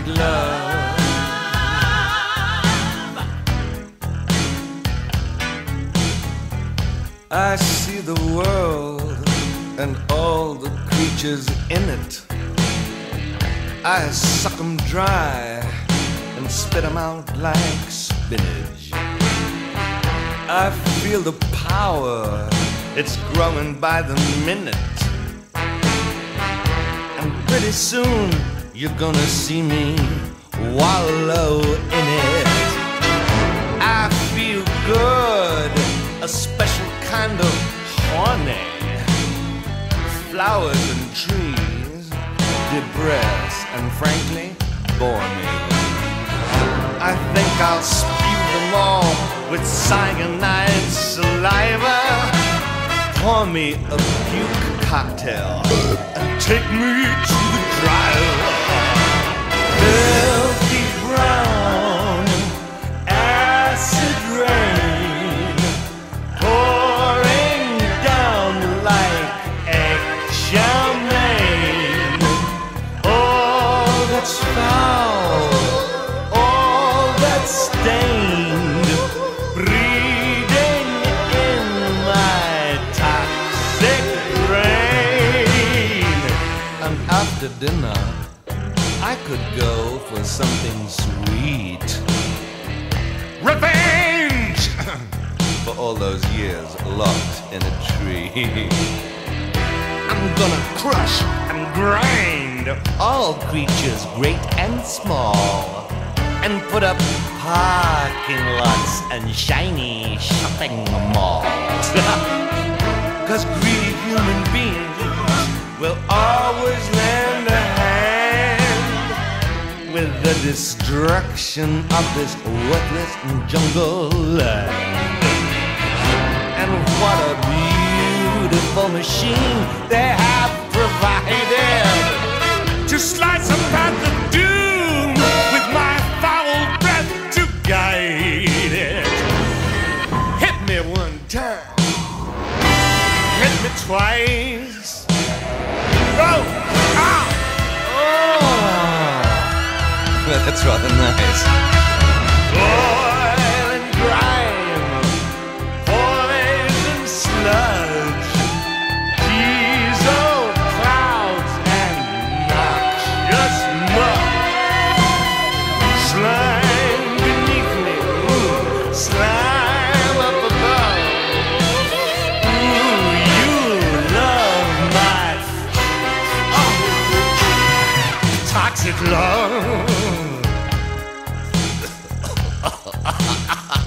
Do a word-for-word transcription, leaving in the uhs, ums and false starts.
toxic love. I see the world and all the creatures in it. I suck 'em dry and spit 'em out like spinach. I feel the power, it's growing by the minute. And pretty soon you're gonna see me wallow in it. I feel good, a special kind of horny. Flowers and trees depress and frankly bore me. I think I'll spew them all with cyanide saliva. Pour me a puke cocktail and take me to the driver. Filthy brown acid rain pouring down like egg-champagne. All that's foul, all that's stained, breeding in my toxic brain. And after dinner, I could go for something sweet. Revenge! For all those years locked in a tree. I'm gonna crush and grind all creatures great and small, and put up parking lots and shiny shopping malls. Cause greedy human beings will always lend a hand with the destruction of this worthless jungle land. And what a beautiful machine they have provided to slice a path of doom with my foul breath to guide it. Hit me one time, hit me twice. Oh, ah, oh, that's rather nice. Oil and grime, poison sludge, diesel clouds and noxious mud. Slime beneath me, ooh, slime up above. Ooh, you love my oh, toxic love.